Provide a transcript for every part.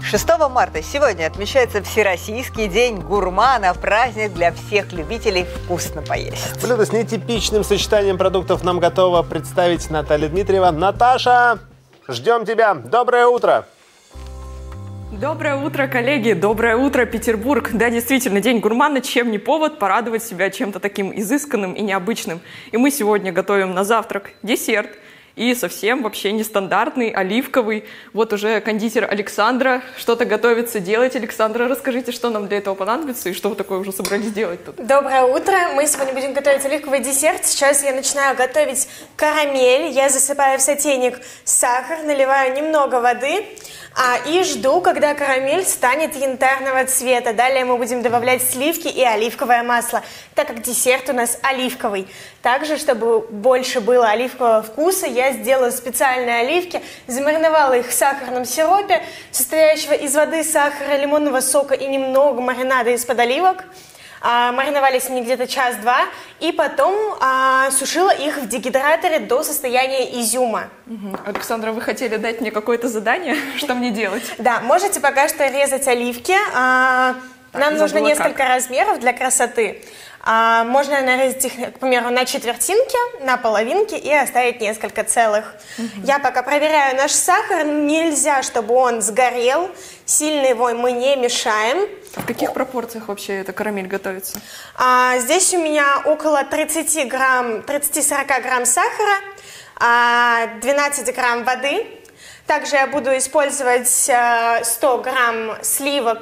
6 марта сегодня отмечается Всероссийский день гурмана, праздник для всех любителей вкусно поесть. Блюдо с нетипичным сочетанием продуктов нам готова представить Наталья Дмитриева. Наташа, ждем тебя. Доброе утро. Доброе утро, коллеги! Доброе утро, Петербург! Да, действительно, День гурмана, чем не повод порадовать себя чем-то таким изысканным и необычным. И мы сегодня готовим на завтрак десерт. И совсем вообще нестандартный, оливковый. Вот уже кондитер Александра что-то готовится делать. Александра, расскажите, что нам для этого понадобится и что вы такое уже собрались делать тут? Доброе утро! Мы сегодня будем готовить оливковый десерт. Сейчас я начинаю готовить карамель. Я засыпаю в сотейник сахар, наливаю немного воды и жду, когда карамель станет янтарного цвета. Далее мы будем добавлять сливки и оливковое масло, так как десерт у нас оливковый. Также, чтобы больше было оливкового вкуса, я сделала специальные оливки, замариновала их в сахарном сиропе, состоящего из воды, сахара, лимонного сока и немного маринада из-под оливок. Мариновались они где-то час-два, и потом сушила их в дегидраторе до состояния изюма. Александра, вы хотели дать мне какое-то задание, что мне делать? Да, можете пока что резать оливки. Нам нужно несколько размеров для красоты. Можно нарезать их, к примеру, на четвертинки, на половинки и оставить несколько целых. Я пока проверяю наш сахар. Нельзя, чтобы он сгорел. Сильно его мы не мешаем. В каких пропорциях вообще эта карамель готовится? Здесь у меня около 30-40 грамм сахара, 12 грамм воды. Также я буду использовать 100 грамм сливок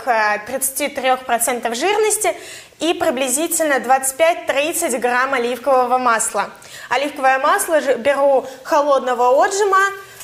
33% жирности и приблизительно 25-30 грамм оливкового масла. Оливковое масло беру холодного отжима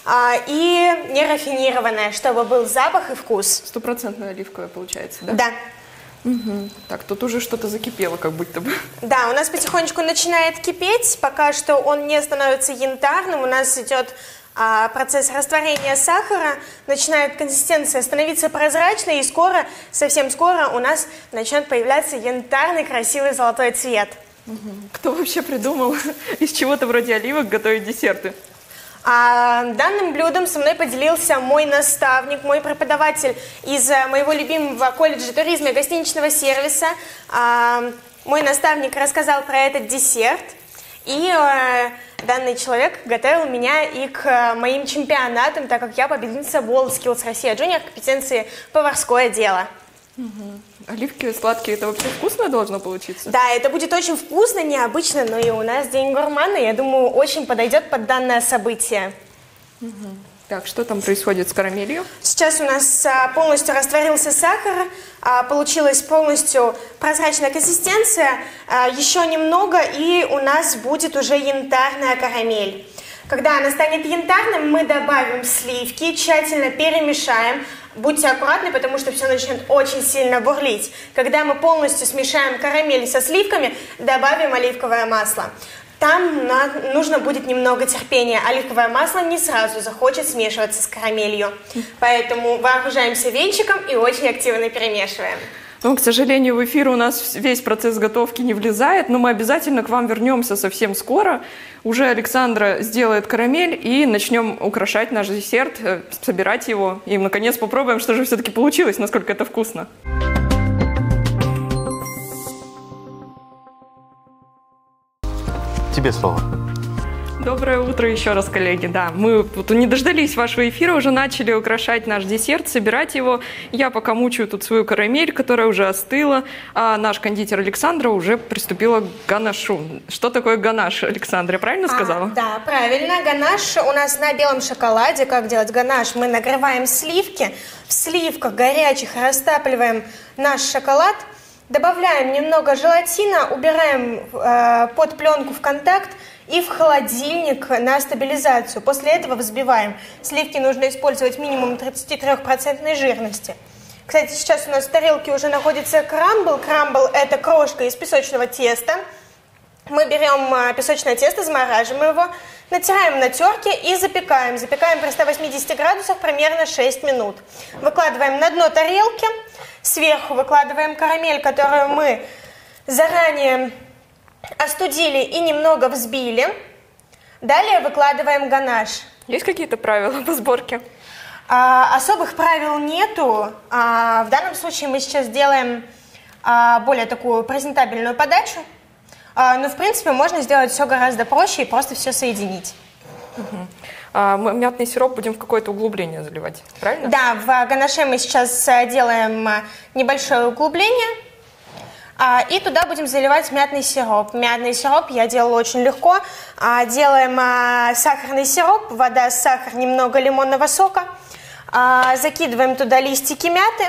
и нерафинированное, чтобы был запах и вкус. 100% оливковое получается, да? Да. Так, тут уже что-то закипело, как будто бы. Да, у нас потихонечку начинает кипеть, пока что он не становится янтарным, у нас идет процесс растворения сахара, начинает консистенция становиться прозрачной, и скоро, совсем скоро у нас начнет появляться янтарный красивый золотой цвет. Кто вообще придумал из чего-то вроде оливок готовить десерты? Данным блюдом со мной поделился мой наставник, мой преподаватель из моего любимого колледжа туризма и гостиничного сервиса. Мой наставник рассказал про этот десерт, и данный человек готовил меня и к моим чемпионатам, так как я победительница WorldSkills Россия Junior компетенции поварское дело. Оливки сладкие, это вообще вкусно должно получиться? Да, это будет очень вкусно, необычно, но и у нас День гурмана, я думаю, очень подойдет под данное событие. Так, что там происходит с карамелью? Сейчас у нас полностью растворился сахар, получилась полностью прозрачная консистенция, еще немного, и у нас будет уже янтарная карамель. Когда она станет янтарным, мы добавим сливки, тщательно перемешаем. Будьте аккуратны, потому что все начнет очень сильно бурлить. Когда мы полностью смешаем карамель со сливками, добавим оливковое масло. Там нужно будет немного терпения. Оливковое масло не сразу захочет смешиваться с карамелью. Поэтому вооружаемся венчиком и очень активно перемешиваем. Ну, к сожалению, в эфир у нас весь процесс готовки не влезает, но мы обязательно к вам вернемся совсем скоро. Уже Александра сделает карамель, и начнем украшать наш десерт, собирать его. И, наконец, попробуем, что же все-таки получилось, насколько это вкусно. Тебе слово. Доброе утро еще раз, коллеги. Да, мы тут не дождались вашего эфира, уже начали украшать наш десерт, собирать его. Я пока мучаю тут свою карамель, которая уже остыла, а наш кондитер Александра уже приступила к ганашу. Что такое ганаш, Александра, я правильно сказала? Да, правильно. Ганаш у нас на белом шоколаде. Как делать ганаш? Мы нагреваем сливки, в сливках горячих растапливаем наш шоколад, добавляем немного желатина, убираем под пленку в контакт, и в холодильник на стабилизацию. После этого взбиваем. Сливки нужно использовать минимум 33% жирности. Кстати, сейчас у нас в тарелке уже находится крамбл. Крамбл – это крошка из песочного теста. Мы берем песочное тесто, замораживаем его, натираем на терке и запекаем. Запекаем при 180 градусах примерно 6 минут. Выкладываем на дно тарелки. Сверху выкладываем карамель, которую мы заранее остудили и немного взбили. Далее выкладываем ганаш. Есть какие-то правила по сборке? Особых правил нету. В данном случае мы сейчас делаем более такую презентабельную подачу. Но, в принципе, можно сделать все гораздо проще и просто все соединить. Мы мятный сироп будем в какое-то углубление заливать, правильно? Да, в ганаше мы сейчас делаем небольшое углубление. И туда будем заливать мятный сироп. Мятный сироп я делала очень легко. Делаем сахарный сироп, вода, сахар, немного лимонного сока. Закидываем туда листики мяты.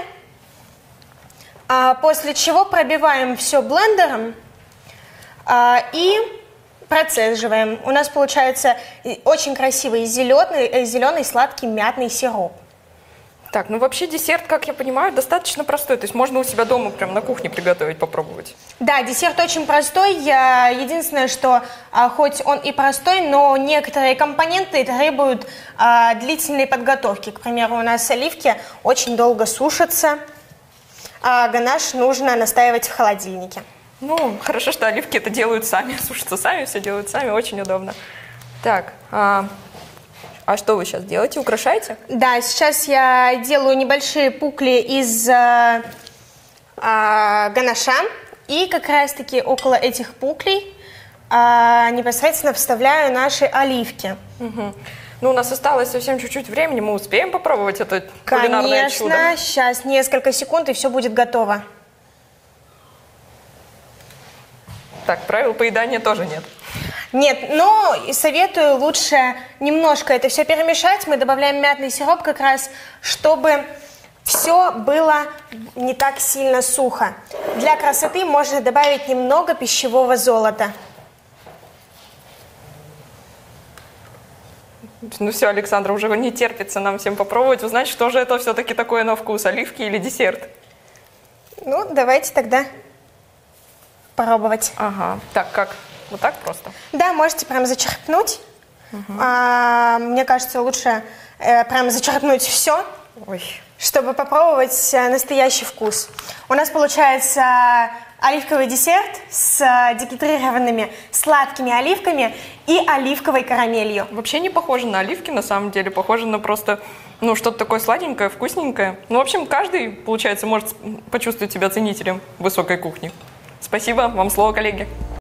После чего пробиваем все блендером и процеживаем. У нас получается очень красивый зеленый сладкий мятный сироп. Так, ну вообще десерт, как я понимаю, достаточно простой. То есть можно у себя дома прям на кухне приготовить, попробовать. Да, десерт очень простой. Единственное, что хоть он и простой, но некоторые компоненты требуют длительной подготовки. К примеру, у нас оливки очень долго сушатся, а ганаш нужно настаивать в холодильнике. Ну, хорошо, что оливки это делают сами, сушатся сами, все делают сами, очень удобно. Так, а что вы сейчас делаете? Украшаете? Да, сейчас я делаю небольшие пукли из ганаша. И как раз-таки около этих пуклей непосредственно вставляю наши оливки. Угу. Ну, у нас осталось совсем чуть-чуть времени, мы успеем попробовать это кулинарное чудо? Конечно, сейчас несколько секунд, и все будет готово. Так, правил поедания тоже нет. Нет, но советую лучше немножко это все перемешать. Мы добавляем мятный сироп как раз, чтобы все было не так сильно сухо. Для красоты можно добавить немного пищевого золота. Ну все, Александра, уже не терпится нам всем попробовать, узнать, что же это все-таки такое на вкус, оливки или десерт. Ну, давайте тогда пробовать. Ага, так как? Вот так просто? Да, можете прям зачерпнуть. Мне кажется, лучше прям зачерпнуть все, чтобы попробовать настоящий вкус. У нас получается оливковый десерт с дегидрированными сладкими оливками и оливковой карамелью. Вообще не похоже на оливки, на самом деле. Похоже на просто, ну, что-то такое сладенькое, вкусненькое. Ну, в общем, каждый, получается, может почувствовать себя ценителем высокой кухни. Спасибо. Вам слово, коллеги.